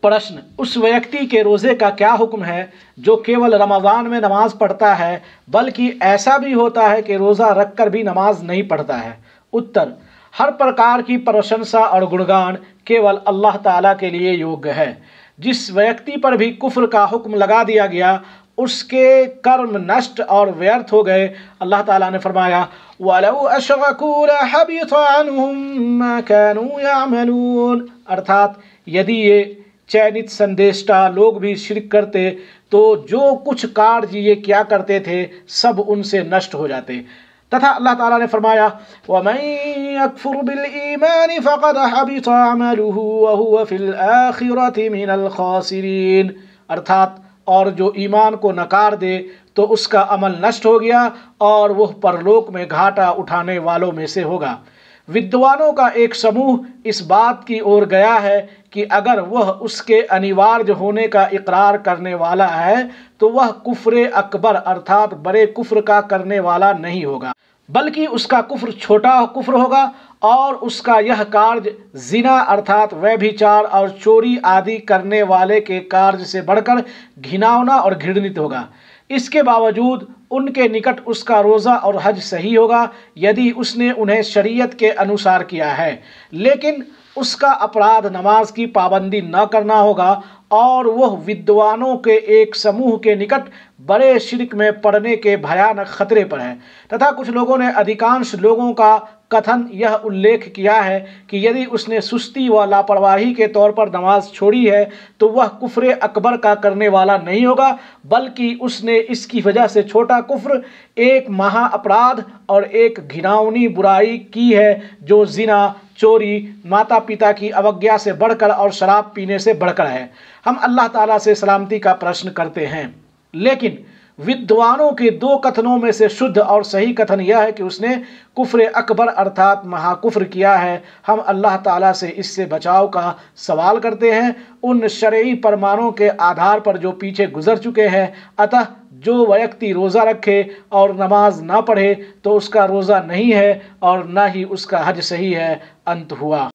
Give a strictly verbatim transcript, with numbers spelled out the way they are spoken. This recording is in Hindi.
प्रश्न, उस व्यक्ति के रोज़े का क्या हुक्म है जो केवल रमज़ान में नमाज पढ़ता है, बल्कि ऐसा भी होता है कि रोज़ा रखकर भी नमाज नहीं पढ़ता है? उत्तर, हर प्रकार की प्रशंसा और गुणगान केवल अल्लाह ताला के लिए योग्य है। जिस व्यक्ति पर भी कुफ्र का हुक्म लगा दिया गया, उसके कर्म नष्ट और व्यर्थ हो गए। अल्लाह ताला ने फरमाया, वलौ अशरकू लहबित अन्हुम मा कानू यअमलून, अर्थात यदि ये चयनित संदेष्टा लोग भी शिरक करते तो जो कुछ कार्य ये क्या करते थे सब उनसे नष्ट हो जाते। तथा अल्लाह ताला ने फरमाया, वमन यकफुर बिल ईमान फक़द हबित अमलुहु व हुवा फिल आखिरति मिनल खासिरीन, अर्थात और जो ईमान को नकार दे तो उसका अमल नष्ट हो गया और वह परलोक में घाटा उठाने वालों में से होगा। विद्वानों का एक समूह इस बात की ओर गया है कि अगर वह उसके अनिवार्य होने का इकरार करने वाला है तो वह कुफ्र अकबर अर्थात बड़े कुफ्र का करने वाला नहीं होगा, बल्कि उसका कुफ्र छोटा कुफ्र होगा और उसका यह कार्य जिना अर्थात व्यभिचार और चोरी आदि करने वाले के कार्य से बढ़कर घिनौना और घृणित होगा। इसके बावजूद उनके निकट उसका रोज़ा और हज सही होगा यदि उसने उन्हें शरीयत के अनुसार किया है, लेकिन उसका अपराध नमाज की पाबंदी न करना होगा और वह विद्वानों के एक समूह के निकट बड़े शिरक में पड़ने के भयानक खतरे पर है। तथा कुछ लोगों ने अधिकांश लोगों का कथन यह उल्लेख किया है कि यदि उसने सुस्ती व लापरवाही के तौर पर नमाज छोड़ी है तो वह कुफ्र अकबर का करने वाला नहीं होगा, बल्कि उसने इसकी वजह से छोटा कुफ्र, एक महा अपराध और एक घिनौनी बुराई की है जो जिना, चोरी, माता पिता की अवज्ञा से बढ़कर और शराब पीने से बढ़कर है। हम अल्लाह ताला से सलामती का प्रश्न करते हैं, लेकिन विद्वानों के दो कथनों में से शुद्ध और सही कथन यह है कि उसने कुफ्र अकबर अर्थात महाकुफ्र किया है। हम अल्लाह ताला से इससे बचाव का सवाल करते हैं उन शरई परमानों के आधार पर जो पीछे गुजर चुके हैं। अतः जो व्यक्ति रोज़ा रखे और नमाज ना पढ़े तो उसका रोज़ा नहीं है और ना ही उसका हज सही है। अंत हुआ।